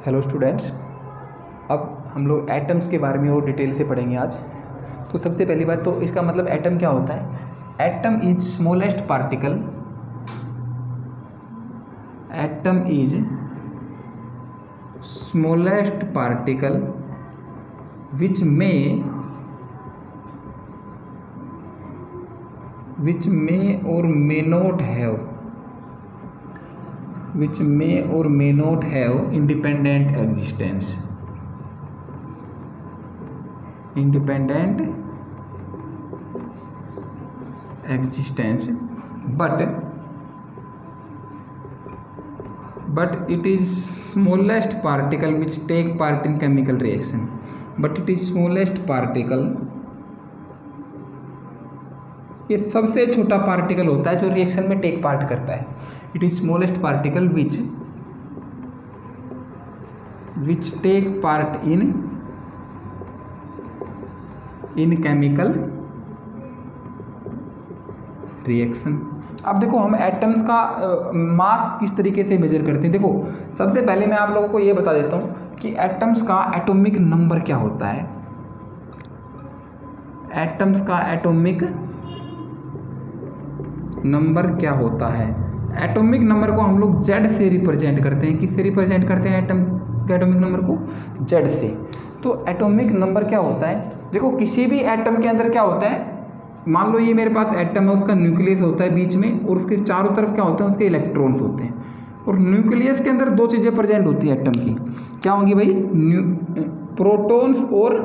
Hello students, अब हम लोग एटम्स के बारे में और डिटेल से पढ़ेंगे आज। तो सबसे पहली बात तो इसका मतलब एटम क्या होता है। Atom is smallest particle, atom is smallest particle which may or may not have independent existence, but it is smallest particle which take part in chemical reaction. But it is smallest particle, ये सबसे छोटा particle होता है जो reaction में take part करता है। It is smallest particle which take part in chemical reaction. अब देखो हम एटम्स का मास किस तरीके से मेजर करते हैं। देखो सबसे पहले मैं आप लोगों को ये बता देता हूँ कि एटम्स का एटॉमिक नंबर क्या होता है। एटम्स का एटॉमिक नंबर क्या होता है। एटॉमिक नंबर को हम लोग जेड से रिप्रेजेंट करते हैं। किससे रिप्रेजेंट करते हैं एटम के एटॉमिक नंबर को? जेड से। तो एटॉमिक नंबर क्या होता है, देखो किसी भी एटम के अंदर क्या होता है, मान लो ये मेरे पास एटम है, उसका न्यूक्लियस होता है बीच में और उसके चारों तरफ क्या होते हैं, उसके इलेक्ट्रॉन्स होते हैं। और न्यूक्लियस के अंदर दो चीज़ें प्रेजेंट होती हैं एटम की, क्या होंगी भाई? प्रोटॉन्स और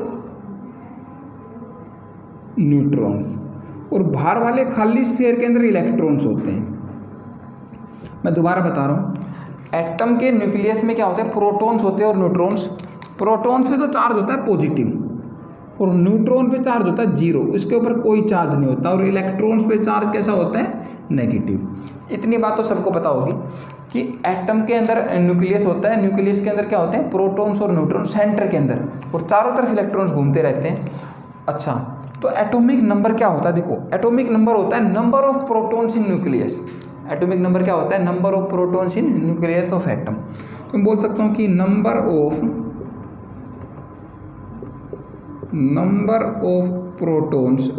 न्यूट्रॉन्स। और बाहर वाले खाली स्फीयर के अंदर इलेक्ट्रॉन्स होते हैं। मैं दोबारा बता रहा हूँ, एटम के न्यूक्लियस में क्या होता है? प्रोटॉन्स होते हैं और न्यूट्रॉन्स। प्रोटॉन्स पे तो चार्ज होता है पॉजिटिव और न्यूट्रॉन पे चार्ज होता है जीरो, इसके ऊपर कोई चार्ज नहीं होता। और इलेक्ट्रॉन्स पे चार्ज कैसा होता है? नेगेटिव। इतनी बात तो सबको पता होगी कि एटम के अंदर न्यूक्लियस होता है, न्यूक्लियस के अंदर क्या होते हैं? प्रोटॉन्स और न्यूट्रॉन सेंटर के अंदर, और चारों तरफ इलेक्ट्रॉन्स घूमते रहते हैं। अच्छा, तो एटॉमिक नंबर क्या होता है? देखो एटॉमिक नंबर होता है number of protons in nucleus. Atomic number क्या होता है? Number of protons in nucleus of atom. तो मैं बोल सकता हूँ कि number of protons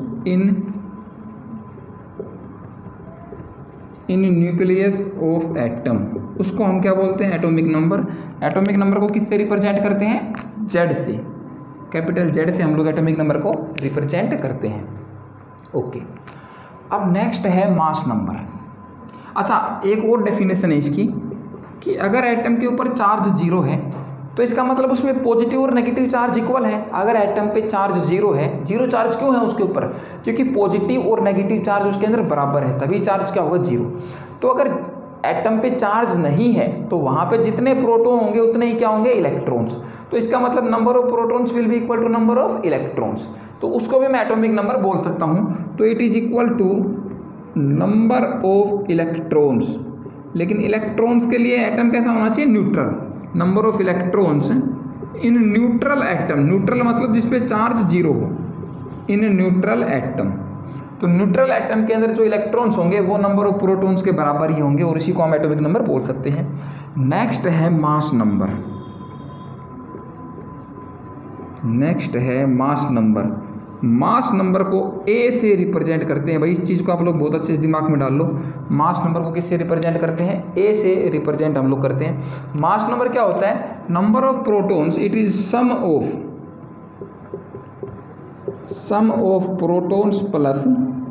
in nucleus of atom, उसको हम क्या बोलते हैं? Atomic number. एटॉमिक नंबर को किससे रिप्रेजेंट करते हैं? जेड से, कैपिटल जेड से हम लोग एटॉमिक नंबर को रिप्रेजेंट करते हैं। ओके, अब नेक्स्ट है मास नंबर। अच्छा, एक और डेफिनेशन है इसकी कि अगर एटम के ऊपर चार्ज जीरो है तो इसका मतलब उसमें पॉजिटिव और नेगेटिव चार्ज इक्वल है। अगर एटम पे चार्ज जीरो है, जीरो चार्ज क्यों है उसके ऊपर? क्योंकि पॉजिटिव और नेगेटिव चार्ज उसके अंदर बराबर है, तभी चार्ज क्या होगा? जीरो। तो अगर एटम पे चार्ज नहीं है तो वहाँ पे जितने प्रोटॉन होंगे उतने ही क्या होंगे? इलेक्ट्रॉन्स। तो इसका मतलब number of protons will be equal to number of electrons. तो उसको भी मैं एटॉमिक नंबर बोल सकता हूँ। तो it is equal to number of electrons. लेकिन इलेक्ट्रॉन्स के लिए एटम कैसा होना चाहिए? Neutral. Number of electrons in neutral atom. Neutral मतलब जिसपे चार्ज जीरो हो, इन न्यूट्रल एटम। तो न्यूट्रल एटम के अंदर जो इलेक्ट्रॉन्स होंगे वो नंबर ऑफ प्रोटॉन्स के बराबर ही होंगे, और इसी को हम एटॉमिक नंबर बोल सकते हैं। नेक्स्ट है मास नंबर। मास नंबर को ए से रिप्रेजेंट करते हैं। भाई इस चीज़ को आप लोग बहुत अच्छे से दिमाग में डाल लो। मास नंबर को किससे रिप्रेजेंट करते हैं? ए से रिप्रेजेंट हम लोग करते हैं। मास नंबर क्या होता है? Number of protons, it is sum of protons plus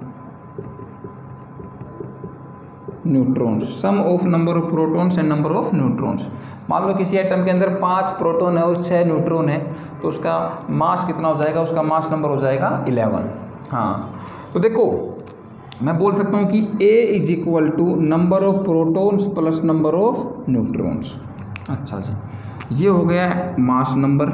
neutrons. Sum of number of protons and number of neutrons. मान लो किसी एटम के अंदर 5 प्रोटॉन है और 6 न्यूट्रॉन है, तो उसका मास कितना हो जाएगा? उसका मास नंबर हो जाएगा 11। हाँ, तो देखो मैं बोल सकता हूँ कि A is equal to number of protons plus number of neutrons. अच्छा जी, ये हो गया मास नंबर।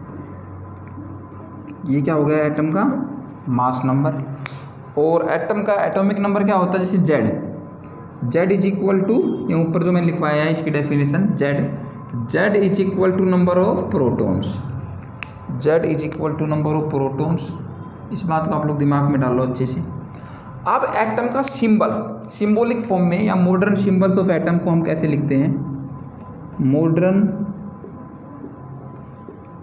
ये क्या हो गया? एटम का मास नंबर। और एटम का एटॉमिक नंबर क्या होता है? जैसे जेड इज इक्वल टू, ये ऊपर जो मैंने लिखवाया है इसकी definition, Z is equal to number of protons. Z is equal to number of protons. इस बात को आप लोग दिमाग में डालो अच्छे से। अब एटम का सिंबल, सिंबॉलिक फॉर्म में या मॉडर्न सिंबल्स ऑफ एटम को हम कैसे लिखते हैं? Modern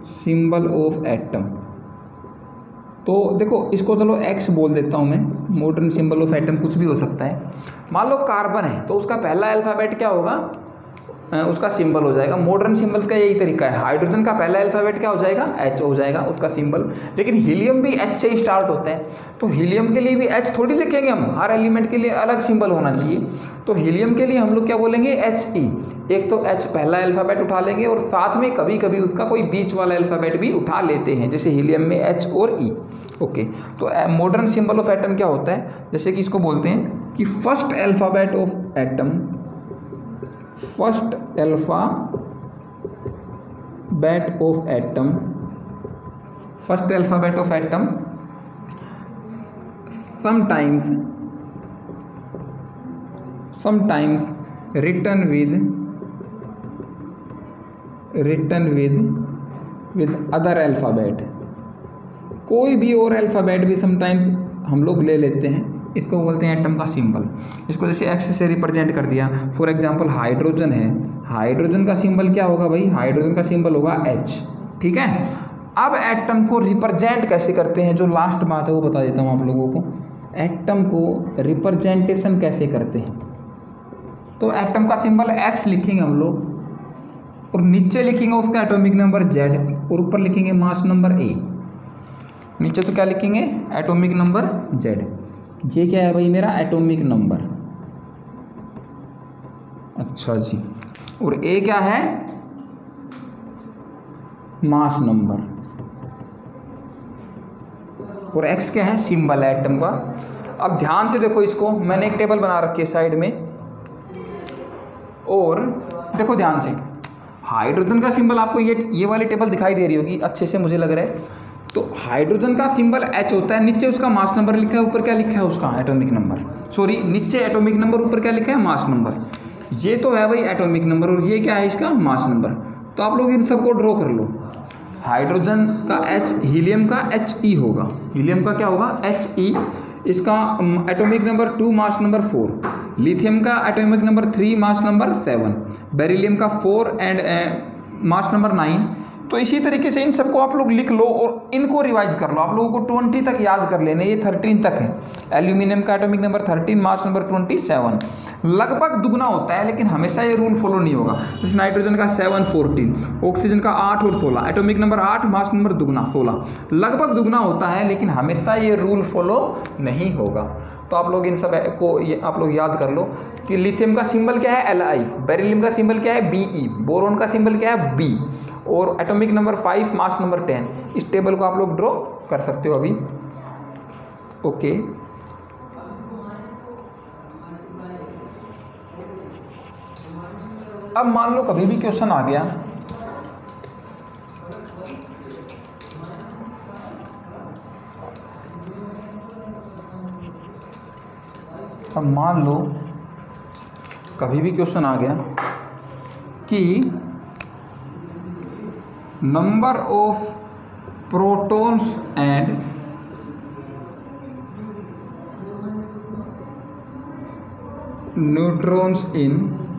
symbol of atom. तो देखो इसको चलो एक्स बोल देता हूँ मैं, मॉडर्न सिंबल ऑफ एटम कुछ भी हो सकता है। मान लो कार्बन है तो उसका पहला अल्फ़ाबेट क्या होगा, उसका सिंबल हो जाएगा। मॉडर्न सिंबल्स का यही तरीका है। हाइड्रोजन का पहला अल्फ़ाबेट क्या हो जाएगा, एच हो जाएगा उसका सिंबल। लेकिन हीलियम भी एच से ही स्टार्ट होता है, तो हीलियम के लिए भी एच थोड़ी लिखेंगे हम, हर एलिमेंट के लिए अलग सिंबल होना चाहिए। तो हीलियम के लिए हम लोग क्या बोलेंगे, एच ई। एक तो एच पहला अल्फ़ाबेट उठा लेंगे और साथ में कभी कभी उसका कोई बीच वाला अल्फ़ाबेट भी उठा लेते हैं, जैसे हीलियम में एच और ई। ओके, तो मॉडर्न सिंबल ऑफ एटम क्या होता है, जैसे कि इसको बोलते हैं कि first alphabet of atom, first alphabet of atom, first alphabet of atom sometimes written with other alphabet। कोई भी और अल्फ़ाबेट भी समटाइम्स हम लोग ले लेते हैं, इसको बोलते हैं एटम का सिंबल। इसको जैसे एक्स से रिप्रेजेंट कर दिया। फॉर एग्जांपल हाइड्रोजन है, हाइड्रोजन का सिंबल क्या होगा भाई, हाइड्रोजन का सिंबल होगा एच। ठीक है, अब एटम को रिप्रेजेंट कैसे करते हैं, जो लास्ट बात है वो बता देता हूँ आप लोगों को। एटम को रिप्रेजेंटेशन कैसे करते हैं, तो एटम का सिंबल एक्स लिखेंगे हम लोग और नीचे लिखेंगे उसका एटॉमिक नंबर जेड और ऊपर लिखेंगे मास नंबर ए। नीचे तो क्या लिखेंगे, एटॉमिक नंबर जेड। ये क्या है भाई, मेरा एटॉमिक नंबर। अच्छा जी, और ए क्या है, मास नंबर, और एक्स क्या है, सिंबल है एटम का। अब ध्यान से देखो इसको, मैंने एक टेबल बना रखी है साइड में, और देखो ध्यान से, हाइड्रोजन का सिंबल आपको ये वाली टेबल दिखाई दे रही होगी अच्छे से, मुझे लग रहा है। तो हाइड्रोजन का सिंबल एच होता है, नीचे उसका मास नंबर लिखा है, ऊपर क्या लिखा है उसका एटॉमिक नंबर। सॉरी, नीचे एटॉमिक नंबर, ऊपर क्या लिखा है, मास नंबर। ये तो है भाई एटॉमिक नंबर और ये क्या है, इसका मास नंबर। तो आप लोग इन सबको ड्रॉ कर लो। हाइड्रोजन का एच, हीलियम का एच ई होगा, हीलियम का क्या होगा, एच ई। इसका atomic number 2, mass number 4। Lithium का atomic number 3, mass number 7। Beryllium का 4 एंड मास नंबर 9। तो इसी तरीके से इन सबको आप लोग लिख लो और इनको रिवाइज कर लो। आप लोगों को 20 तक याद कर लेने, ये 13 तक है। एल्यूमिनियम का एटॉमिक नंबर 13, मास नंबर 27। लगभग दुगना होता है, लेकिन हमेशा ये रूल फॉलो नहीं होगा। जैसे नाइट्रोजन का 7, 14, ऑक्सीजन का 8 और 16, एटॉमिक नंबर 8, मास नंबर दुगना 16। लगभग दुगना होता है, लेकिन हमेशा ये रूल फॉलो नहीं होगा। तो आप लोग इन सब को आप लोग याद कर लो कि लिथियम का सिंबल क्या है, Li। बेरिलियम का सिंबल क्या है, Be। बोरोन का सिंबल क्या है, B। और एटॉमिक नंबर 5, मास नंबर 10। इस टेबल को आप लोग ड्रॉ कर सकते हो अभी। ओके, अब मान लो कभी भी क्वेश्चन आ गया, अब मान लो कभी भी क्वेश्चन आ गया कि number of protons and neutrons in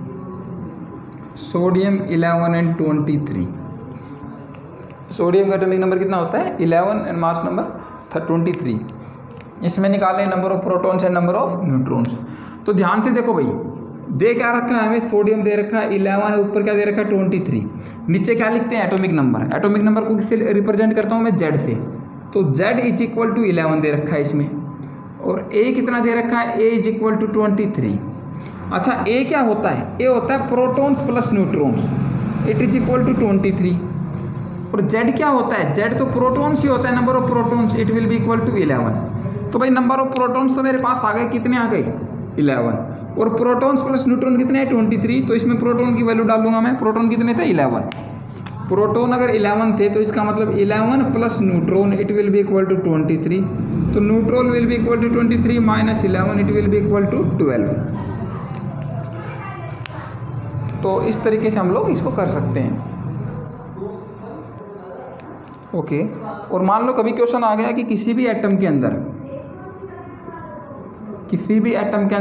sodium 11 and 23। Sodium का एटॉमिक नंबर कितना होता है, 11 एंड मास नंबर 23। इसमें निकालें number of protons and number of neutrons. तो ध्यान से देखो भाई, दे क्या रखा है हमें, सोडियम दे रखा है 11, ऊपर क्या दे रखा है 23। नीचे क्या लिखते हैं, एटॉमिक नंबर। एटॉमिक नंबर को किससे रिप्रेजेंट करता हूँ मैं, जेड से। तो जेड इज इक्वल टू 11 दे रखा है इसमें, और ए कितना दे रखा है, ए इज इक्वल टू 23। अच्छा, ए क्या होता है, ए होता है protons plus neutrons, it is equal to 23। और जेड क्या होता है, जेड तो प्रोटॉन्स ही होता है, number of protons, it will be equal to 11। तो भाई नंबर ऑफ प्रोटॉन्स तो मेरे पास आ गए, कितने आ गए, 11। और प्रोटॉन्स प्लस न्यूट्रॉन कितने हैं, 23। तो इसमें प्रोटॉन की वैल्यू डालूंगा मैं, प्रोटॉन कितने थे, 11। प्रोटॉन अगर 11 थे तो इसका मतलब 11 plus neutron, it will be equal to 23। तो neutron will be equal to 23 minus 11, it will be equal to 12। तो इस तरीके से हम लोग इसको कर सकते हैं। ओके, और मान लो कभी क्वेश्चन आ गया कि किसी भी एटम के अंदर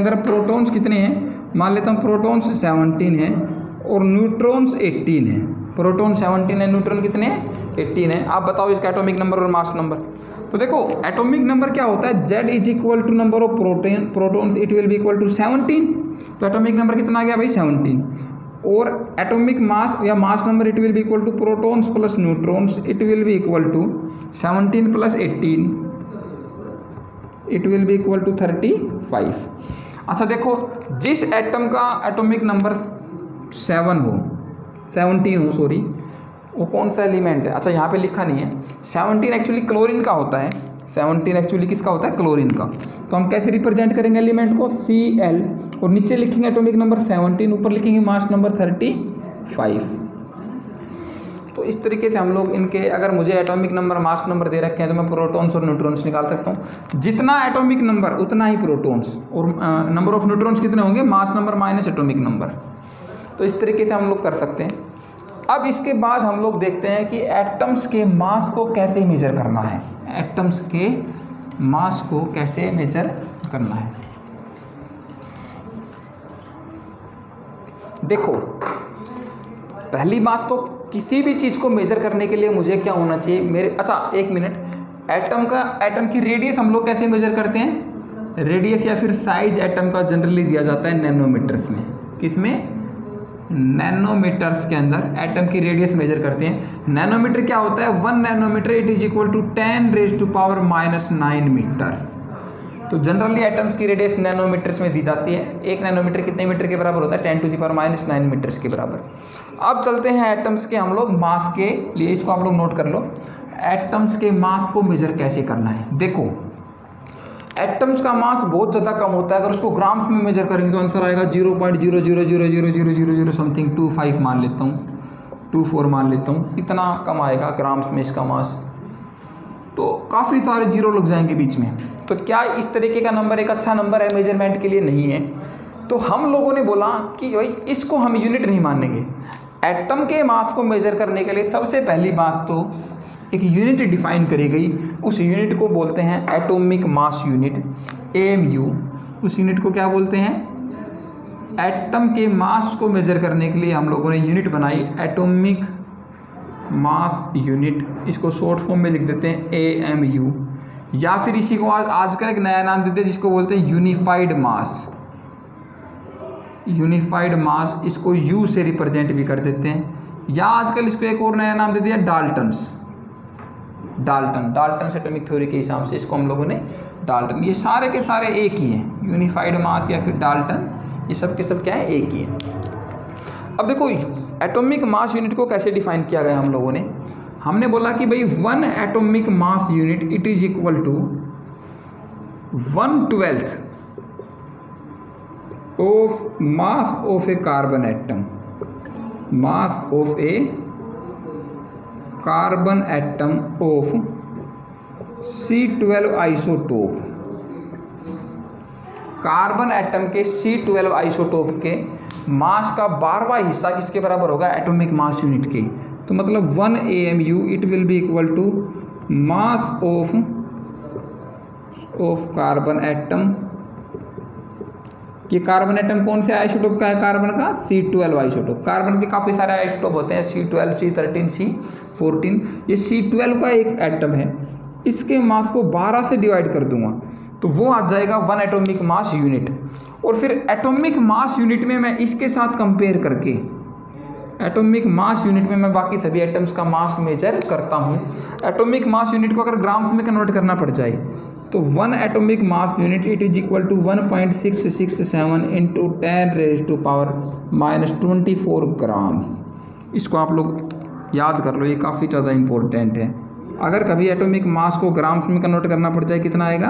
प्रोटॉन्स कितने हैं, मान लेता हूँ प्रोटॉन्स 17 हैं और न्यूट्रॉन्स 18 हैं। प्रोटॉन 17 है, न्यूट्रॉन कितने हैं 18 है। आप बताओ इसका एटॉमिक नंबर और मास नंबर। तो देखो एटॉमिक नंबर क्या होता है, Z is equal to number of protons, it will be equal to 17। तो एटॉमिक नंबर कितना आ गया भाई 17। और एटॉमिक मास या mass number it will be equal to protons plus neutrons, it will be equal to 17 plus 18, it will be equal to 35। अच्छा देखो जिस atom का एटॉमिक नंबर 17 हो सॉरी, वो कौन सा एलिमेंट है। अच्छा यहाँ पे लिखा नहीं है, 17 एक्चुअली क्लोरीन का होता है, 17 एक्चुअली किसका होता है क्लोरीन का। तो हम कैसे रिप्रेजेंट करेंगे एलिमेंट को, Cl, और नीचे लिखेंगे एटॉमिक नंबर 17, ऊपर लिखेंगे मास नंबर 35। तो इस तरीके से हम लोग इनके, अगर मुझे एटॉमिक नंबर मास नंबर दे रखे हैं तो मैं प्रोटॉन्स और न्यूट्रॉन्स निकाल सकता हूँ। जितना एटॉमिक नंबर उतना ही प्रोटॉन्स, और नंबर ऑफ न्यूट्रॉन्स कितने होंगे, mass number minus atomic number. तो इस तरीके से हम लोग कर सकते हैं। अब इसके बाद हम लोग देखते हैं कि एटम्स के मास को कैसे मेजर करना है, एटम्स के मास को कैसे मेजर करना है। देखो पहली बात तो किसी भी चीज़ को मेजर करने के लिए मुझे क्या होना चाहिए मेरे, अच्छा एक मिनट, एटम की रेडियस हम लोग कैसे मेजर करते हैं, रेडियस या फिर साइज एटम का जनरली दिया जाता है नैनोमीटर्स में। किसमें, नैनोमीटर्स के अंदर एटम की रेडियस मेजर करते हैं। नैनोमीटर क्या होता है, 1 nanometer it is equal to 10⁻⁹ meters. तो जनरली एटम्स की रेडियस नैनोमीटर्स में दी जाती है। 1 नैनोमीटर कितने मीटर के बराबर होता है, 10⁻⁹ मीटर्स के बराबर। अब चलते हैं एटम्स के हम लोग मास के लिए, इसको आप लोग नोट कर लो, एटम्स के मास को मेजर कैसे करना है। देखो एटम्स का मास बहुत ज़्यादा कम होता है, अगर उसको ग्राम्स में मेजर करेंगे तो आंसर आएगा 0.0000000 समथिंग 25 मान लेता हूँ, 24 मान लेता हूँ, इतना कम आएगा ग्राम्स में इसका मास। तो काफ़ी सारे जीरो लग जाएंगे बीच में। तो क्या इस तरीके का नंबर एक अच्छा नंबर है मेजरमेंट के लिए, नहीं है। तो हम लोगों ने बोला कि भाई इसको हम यूनिट नहीं मानेंगे। एटम के मास को मेजर करने के लिए सबसे पहली बात तो एक यूनिट डिफाइन करी गई, उस यूनिट को बोलते हैं एटॉमिक मास यूनिट, AMU। उस यूनिट को क्या बोलते हैं, एटम के मास को मेजर करने के लिए हम लोगों ने यूनिट बनाई एटॉमिक मास यूनिट। इसको शॉर्ट फॉर्म में लिख देते हैं AMU, या फिर इसी को आजकल एक नया नाम देते हैं जिसको बोलते हैं यूनिफाइड मास। यूनिफाइड मास, इसको U से रिप्रेजेंट भी कर देते हैं, या आजकल इसको एक और नया नाम दे दिया डाल्टन्स। डाल्टन एटॉमिक थ्योरी के हिसाब से इसको हम लोगों ने डाल्टन। ये सारे के सारे एक ही हैं, यूनिफाइड मास या फिर डाल्टन, ये सब के सब क्या है, एक ही है। अब देखो एटॉमिक मास यूनिट को कैसे डिफाइन किया गया हम लोगों ने, हमने बोला कि भाई 1 atomic mass unit it is equal to 1/12 of mass of a carbon atom, mass of a carbon atom of C12 isotope. Carbon atom के C12 आइसोटोप के मास का 12वां हिस्सा किसके बराबर होगा, एटॉमिक मास यूनिट के। तो मतलब 1 AMU it will be equal to mass of carbon atom. ये कार्बन एटम कौन से आइसोटोप का है, कार्बन का C12 आइसोटोप। कार्बन के काफ़ी सारे आइसोटोप होते हैं, C12, C13, C14। ये C12 का एक एटम है, इसके मास को 12 से डिवाइड कर दूंगा तो वो आ जाएगा 1 एटॉमिक मास यूनिट। और फिर एटॉमिक मास यूनिट में मैं इसके साथ कंपेयर करके, एटॉमिक मास यूनिट में मैं बाकी सभी एटम्स का मास मेजर करता हूँ। एटॉमिक मास यूनिट को अगर ग्राम्स में कन्वर्ट करना पड़ जाए तो 1 atomic mass unit it is equal to 1.667 into 10⁻⁻24 grams. इसको आप लोग याद कर लो, ये काफ़ी ज़्यादा इम्पोर्टेंट है। अगर कभी एटॉमिक मास को ग्राम्स में कन्वर्ट करना पड़ जाए कितना आएगा,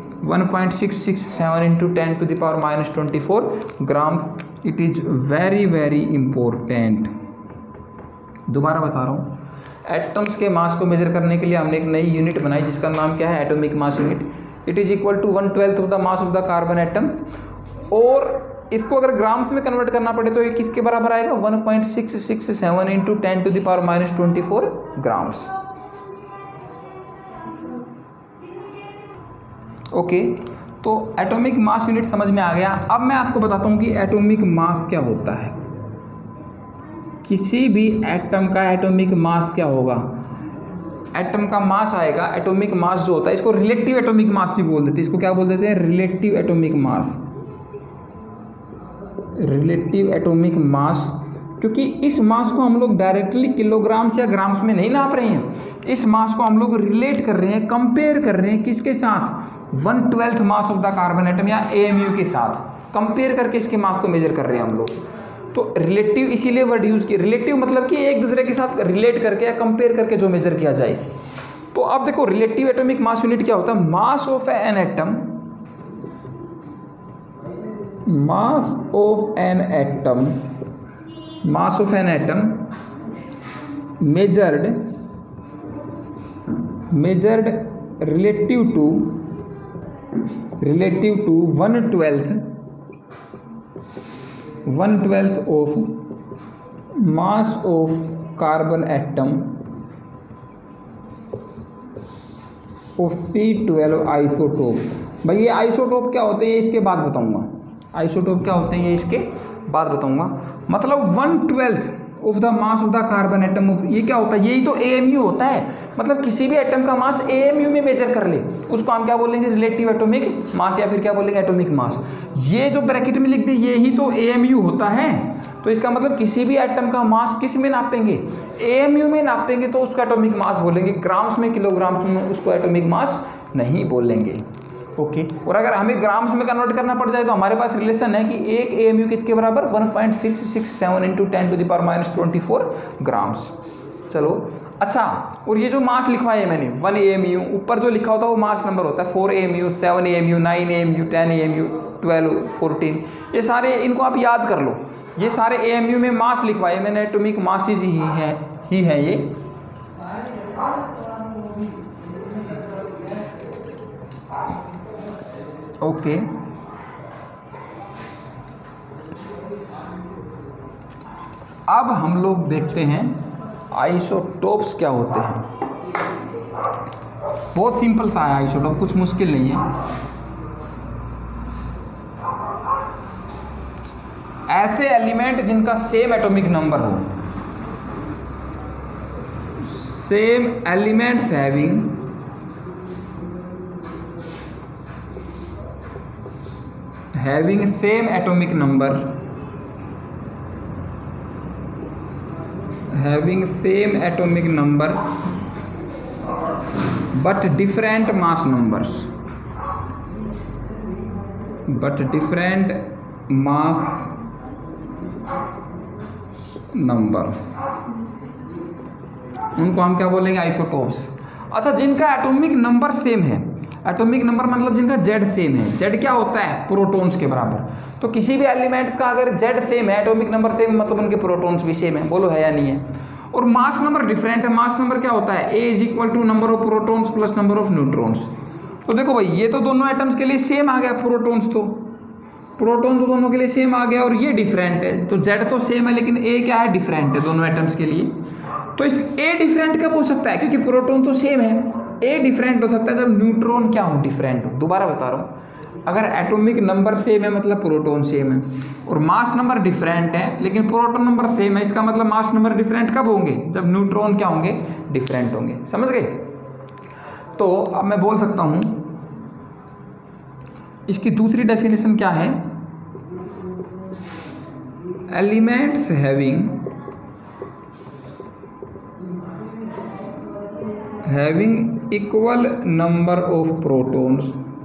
1.667 into 10⁻⁻24 grams. It is very very important. दोबारा बता रहा हूँ, एटम्स के मास को मेजर करने के लिए हमने एक नई यूनिट बनाई जिसका नाम क्या है, atomic mass unit. It is equal to 1/12 of the mass of the carbon atom. और इसको अगर ग्राम्स में कन्वर्ट करना पड़े तो ये किसके बराबर आएगा, 1.667 इंटू 10⁻⁻24 ग्राम्स। ओके, तो एटॉमिक मास यूनिट समझ में आ गया। अब मैं आपको बताता हूँ कि एटॉमिक मास क्या होता है। किसी भी एटम का एटॉमिक मास क्या होगा, एटम का मास आएगा, एटॉमिक मास जो होता है इसको रिलेटिव एटॉमिक मास भी बोल देते हैं। इसको क्या बोल देते हैं, relative atomic mass, relative atomic mass. क्योंकि इस मास को हम लोग डायरेक्टली किलोग्राम्स या ग्राम्स में नहीं नाप रहे हैं, इस मास को हम लोग रिलेट कर रहे हैं, कंपेयर कर रहे हैं किसके साथ, 1/12 mass of the carbon atom या AMU के साथ कंपेयर करके इसके मास को मेजर कर रहे हैं हम लोग। तो रिलेटिव इसीलिए वर्ड यूज किया, रिलेटिव मतलब कि एक दूसरे के साथ रिलेट करके या कंपेयर करके जो मेजर किया जाए। तो अब देखो रिलेटिव एटॉमिक मास यूनिट क्या होता है, mass of an atom, mass of an atom, mass of an atom measured relative to 1/12 of mass of carbon atom of C12 isotope. भाई ये आइसोटोप क्या होते हैं ये इसके बाद बताऊंगा, आइसोटोप क्या होते हैं ये इसके बाद बताऊंगा। मतलब 1/12 of the mass of the carbon atom, ये क्या होता है, यही तो AMU होता है। मतलब किसी भी एटम का मास AMU में मेजर कर ले उसको हम क्या बोलेंगे, रिलेटिव एटॉमिक मास, या फिर क्या बोलेंगे, एटॉमिक मास। ये जो ब्रैकेट में लिख दे ये ही तो AMU होता है। तो इसका मतलब किसी भी एटम का मास किस में नापेंगे, AMU में नापेंगे तो उसका एटॉमिक मास बोलेंगे, ग्राम्स में किलोग्राम्स में उसको एटॉमिक मास नहीं बोलेंगे। ओके और अगर हमें ग्राम्स में कन्वर्ट करना पड़ जाए तो हमारे पास रिलेशन है कि एक AMU किसके बराबर, 1.667 × 10⁻24 ग्राम्स। चलो अच्छा, और ये जो मास लिखवाया है मैंने 1 AMU, ऊपर जो लिखा होता है वो मास नंबर होता है, 4 AMU, 7 AMU, 9 AMU, 10 AMU, 12, 14, ये सारे इनको आप याद कर लो। ये सारे AMU में मास लिखवाए मैंने, एटॉमिक मासेज ही है ये। ओके अब हम लोग देखते हैं आइसोटोप्स क्या होते हैं। बहुत सिंपल सा है आइसोटोप, कुछ मुश्किल नहीं है। ऐसे एलिमेंट जिनका सेम एटॉमिक नंबर हो, same elements having same atomic number, having same atomic number but different mass numbers, उनको हम क्या बोलेंगे, आइसोटोप्स। अच्छा जिनका एटॉमिक नंबर सेम है, एटॉमिक नंबर मतलब जिनका Z सेम है, Z क्या होता है, प्रोटॉन्स के बराबर। तो किसी भी एलिमेंट्स का अगर Z सेम है, एटॉमिक नंबर सेम, मतलब उनके प्रोटॉन्स भी सेम है, बोलो है या नहीं है। और मास नंबर डिफरेंट है, मास नंबर क्या होता है, A = number of protons plus number of neutrons. तो देखो भाई ये तो दोनों एटम्स के लिए सेम आ गया, प्रोटॉन तो दोनों के लिए सेम आ गया, और ये डिफरेंट है। तो Z तो सेम है लेकिन A क्या है, डिफरेंट है दोनों एटम्स के लिए। तो इस A डिफरेंट कब हो सकता है, क्योंकि प्रोटॉन तो सेम है। A डिफरेंट हो सकता है जब न्यूट्रॉन क्या हो, डिफरेंट हो। दोबारा बता रहा हूँ, अगर एटॉमिक नंबर सेम है मतलब प्रोटॉन सेम है, और मास नंबर डिफरेंट है लेकिन प्रोटॉन नंबर सेम है, इसका मतलब मास नंबर डिफरेंट कब होंगे, जब न्यूट्रॉन क्या होंगे, डिफरेंट होंगे। समझ गए। तो अब मैं बोल सकता हूँ इसकी दूसरी डेफिनेशन क्या है, elements having equal number of protons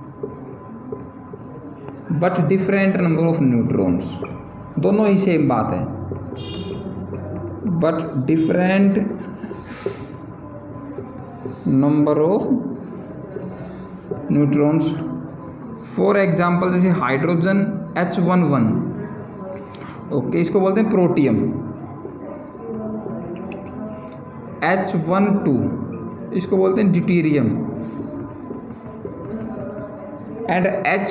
but different number of neutrons. दोनों ही सेम बात है, but different number of neutrons. For example जैसे हाइड्रोजन H11, ओके इसको बोलते हैं प्रोटियम। H12 इसको बोलते हैं ड्यूटेरियम, एंड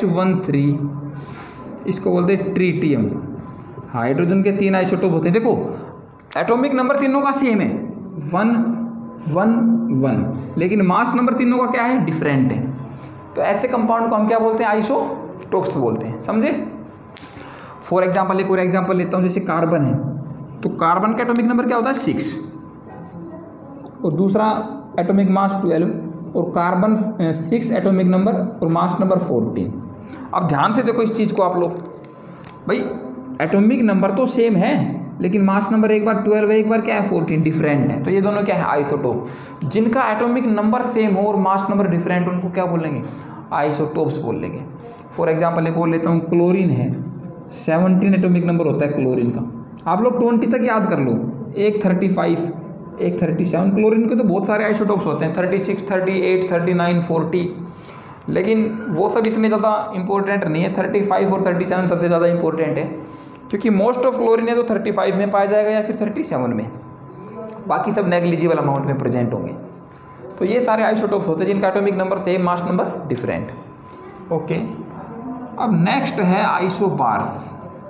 H13 इसको बोलते हैं ट्रीटियम। हाइड्रोजन के 3 आइसोटोप होते हैं। देखो एटॉमिक नंबर तीनों का सेम है, 1 1 1, लेकिन मास नंबर तीनों का क्या है, डिफरेंट है। तो ऐसे कंपाउंड को हम क्या बोलते हैं, आइसोटोप्स बोलते हैं। समझे। फॉर एग्जाम्पल एक और एग्जाम्पल लेता हूँ, जैसे कार्बन है, तो कार्बन का एटॉमिक नंबर क्या होता है 6 और दूसरा एटॉमिक मास 12 और कार्बन 6 एटॉमिक नंबर और मास नंबर 14। अब ध्यान से देखो इस चीज़ को आप लोग, भाई एटॉमिक नंबर तो सेम है लेकिन मास नंबर एक बार 12 है एक बार क्या है 14, डिफरेंट है। तो ये दोनों क्या है आइसोटोप। जिनका एटॉमिक नंबर सेम हो और मास नंबर डिफरेंट उनको क्या बोलेंगे आइसोटोप्स बोल लेंगे। फॉर एग्जाम्पल एक और लेता हूँ, क्लोरीन है 17 एटॉमिक नंबर होता है क्लोरीन का। आप लोग 20 तक याद कर लो, एक 35 एक 37। क्लोरीन के तो बहुत सारे आइसोटोप्स होते हैं 36 38 39 40, लेकिन वो सब इतने ज़्यादा इंपॉर्टेंट नहीं है। 35 और 37 सबसे ज़्यादा इंपॉर्टेंट है क्योंकि मोस्ट ऑफ क्लोरीन है तो 35 में पाया जाएगा या फिर 37 में, बाकी सब नेग्लिजिबल अमाउंट में प्रेजेंट होंगे। तो ये सारे आइसोटोप्स होते हैं जिनका atomic number same mass number different. Okay, अब नेक्स्ट है isobars.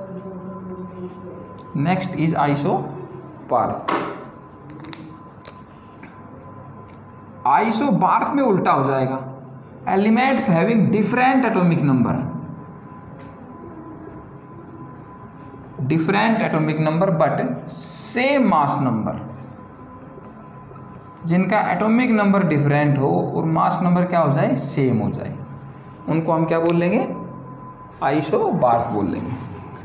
Next is isobars. Isobars में उल्टा हो जाएगा, elements having different atomic number, different atomic number but same mass number. जिनका एटॉमिक नंबर डिफरेंट हो और मास नंबर क्या हो जाए सेम हो जाए, उनको हम क्या बोल लेंगे आइसोबार्स बोल लेंगे।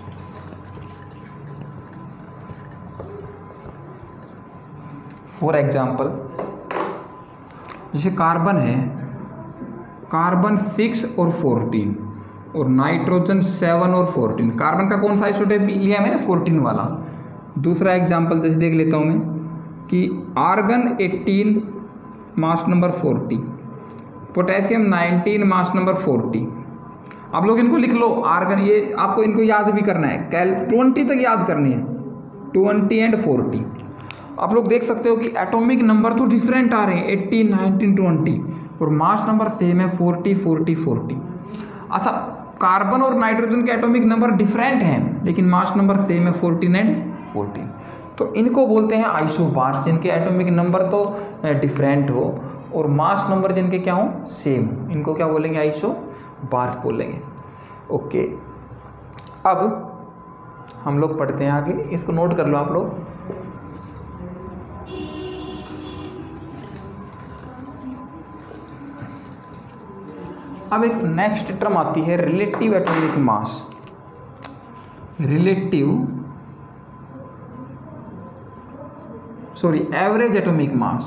फॉर एग्जाम्पल जैसे कार्बन है, कार्बन 6 और 14 और नाइट्रोजन 7 और 14। कार्बन का कौन सा आइसोटोप लिया है मैंने 14 वाला। दूसरा एग्जाम्पल जैसे देख लेता हूँ मैं कि argon 18 mass number 40, potassium 19 mass number 40। आप लोग इनको लिख लो आर्गन, ये आपको इनको याद भी करना है, 20 तक याद करनी है 20 एंड 40। आप लोग देख सकते हो कि एटॉमिक नंबर तो डिफरेंट आ रहे हैं 18 19 20 और मास नंबर सेम है 40 40 40। अच्छा, कार्बन और नाइट्रोजन के एटॉमिक नंबर डिफरेंट हैं लेकिन मास नंबर सेम है 14 एंड 14। तो इनको बोलते हैं आइसोबार्स, जिनके एटॉमिक नंबर तो डिफरेंट हो और मास नंबर जिनके क्या हो सेम हो, इनको क्या बोलेंगे आइसोबार्स बोलेंगे। ओके, अब हम लोग पढ़ते हैं आगे, इसको नोट कर लो आप लोग। अब एक नेक्स्ट टर्म आती है relative atomic mass. Average atomic mass.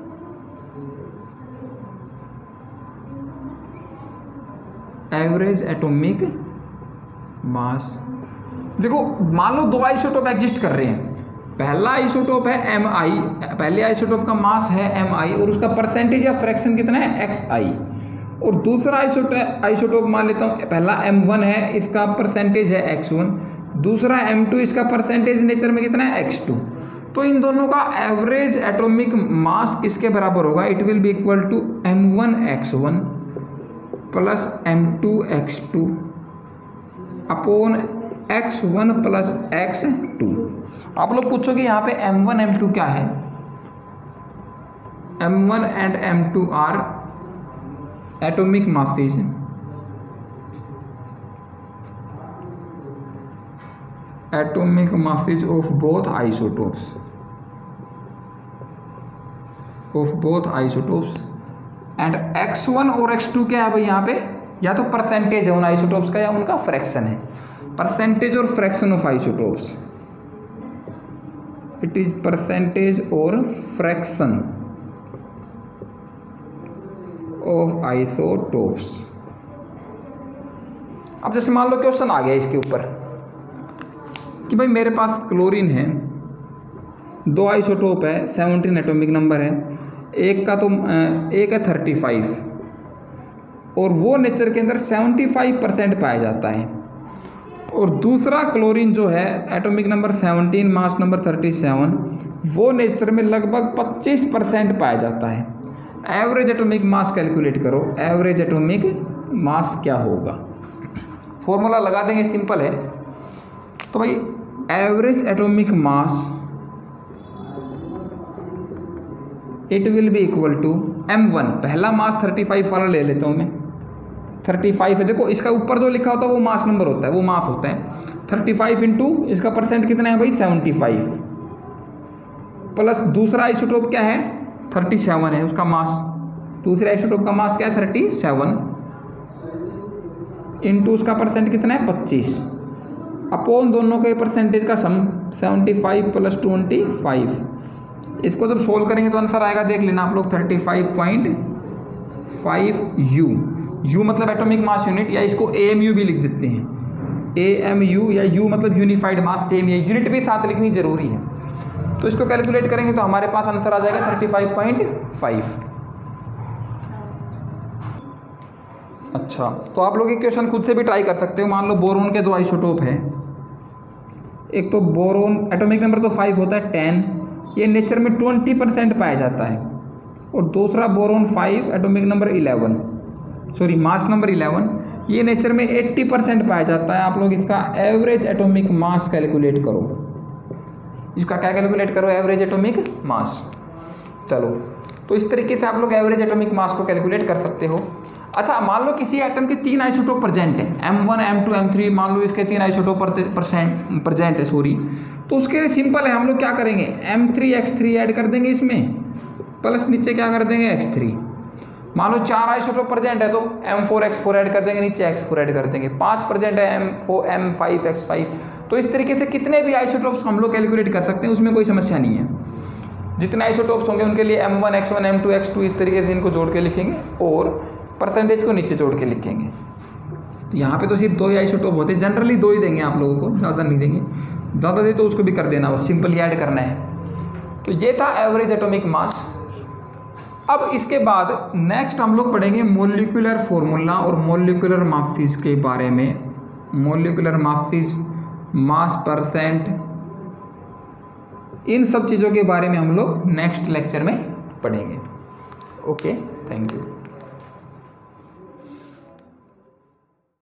Average atomic mass. देखो मान लो दो आइसोटोप एग्जिस्ट कर रहे हैं, पहला आइसोटोप है Mi, पहले आइसोटोप का मास है Mi और उसका परसेंटेज या फ्रैक्शन कितना है xi, और दूसरा आइसोटोप मान लेता हूँ, पहला M1 है इसका परसेंटेज है x1, दूसरा M2 इसका परसेंटेज नेचर में कितना है x2। तो इन दोनों का एवरेज एटॉमिक मास किसके बराबर होगा, it will be equal to M1 x1 plus M2 x2 upon x1 plus x2। आप लोग पूछोगे यहाँ पे M1 M2 क्या है। M1 and M2 are atomic masses, atomic masses of both isotopes, and x1 और x2 क्या है भाई यहाँ पे, या तो परसेंटेज है उन आइसोटोप्स का या उनका फ्रैक्शन है। परसेंटेज और fraction of isotopes, it is percentage और फ्रैक्शन ऑफ आइसोटोप्स। अब जैसे मान लो क्वेश्चन आ गया इसके ऊपर कि भाई मेरे पास क्लोरीन है, दो आइसोटोप है, 17 एटॉमिक नंबर है, एक है 35 और वो नेचर के अंदर 75% पाया जाता है, और दूसरा क्लोरीन जो है एटॉमिक नंबर 17 मास नंबर 37 वो नेचर में लगभग 25% पाया जाता है। एवरेज एटॉमिक मास कैलकुलेट करो, एवरेज एटॉमिक मास क्या होगा। फॉर्मूला लगा देंगे, सिंपल है। तो भाई average atomic mass it will be equal to M1, पहला मास 35 वाला ले लेता हूँ मैं, 35 है, देखो इसका ऊपर जो लिखा होता है वो मास नंबर होता है, वो मास होता है। 35 इंटू इसका परसेंट कितना है भाई 75, प्लस दूसरा आइसोटोप क्या है 37 है उसका मास, दूसरे आइसोटोप का मास क्या है 37 इंटू उसका परसेंट कितना है 25 अपॉन दोनों के परसेंटेज का सम 75 प्लस 25। इसको जब सोल्व करेंगे तो आंसर आएगा, देख लेना आप लोग 35.5 यू मतलब एटॉमिक मास यूनिट, या इसको AMU भी लिख देते हैं, AMU या U मतलब यूनिफाइड मास, सेम ये यूनिट भी साथ लिखनी जरूरी है। तो इसको कैलकुलेट करेंगे तो हमारे पास आंसर आ जाएगा 35.5। अच्छा, तो आप लोग ये क्वेश्चन खुद से भी ट्राई कर सकते हो। मान लो बोरोन के दो आइसोटोप हैं, एक तो बोरोन एटॉमिक नंबर तो 5 होता है 10, ये नेचर में 20% पाया जाता है, और दूसरा boron 5 atomic number 11 sorry mass number 11 ये नेचर में 80% पाया जाता है। आप लोग इसका एवरेज एटॉमिक मास कैलकुलेट करो, इसका क्या कैलकुलेट करो एवरेज एटॉमिक मास। चलो, तो इस तरीके से आप लोग एवरेज एटॉमिक मास को कैलकुलेट कर सकते हो। अच्छा, मान लो किसी एटम के 3 आइसोटोप प्रेजेंट है, M1 M2 M3, मान लो इसके 3 आइसोटोप प्रेजेंट है सॉरी, तो उसके लिए सिंपल है, हम लोग क्या करेंगे M3X3 ऐड कर देंगे इसमें, प्लस नीचे क्या कर देंगे X3। मान लो 4 आइसोटोप प्रेजेंट है तो M4X4 ऐड कर देंगे, नीचे X4 ऐड कर देंगे, 5 प्रेजेंट है M5X5। तो इस तरीके से कितने भी आइसोटोप्स हम लोग कैलकुलेट कर सकते हैं, उसमें कोई समस्या नहीं है। जितने आइसोटोप्स होंगे उनके लिए M1 X1 M2 X2 इस तरीके से इनको जोड़ के लिखेंगे और परसेंटेज को नीचे जोड़ के लिखेंगे। यहाँ पे तो सिर्फ 2 ही आइसोटोप होते हैं, जनरली 2 ही देंगे आप लोगों को, ज़्यादा नहीं देंगे, ज़्यादा दे तो उसको भी कर देना, बस सिंपली ऐड करना है। तो ये था एवरेज एटॉमिक मास। अब इसके बाद नेक्स्ट हम लोग पढ़ेंगे मोलिकुलर फॉर्मूला और मोलिकुलर मासेस के बारे में। मोलिकुलर मासेस, मास परसेंट, इन सब चीज़ों के बारे में हम लोग नेक्स्ट लेक्चर में पढ़ेंगे। Okay, thank you.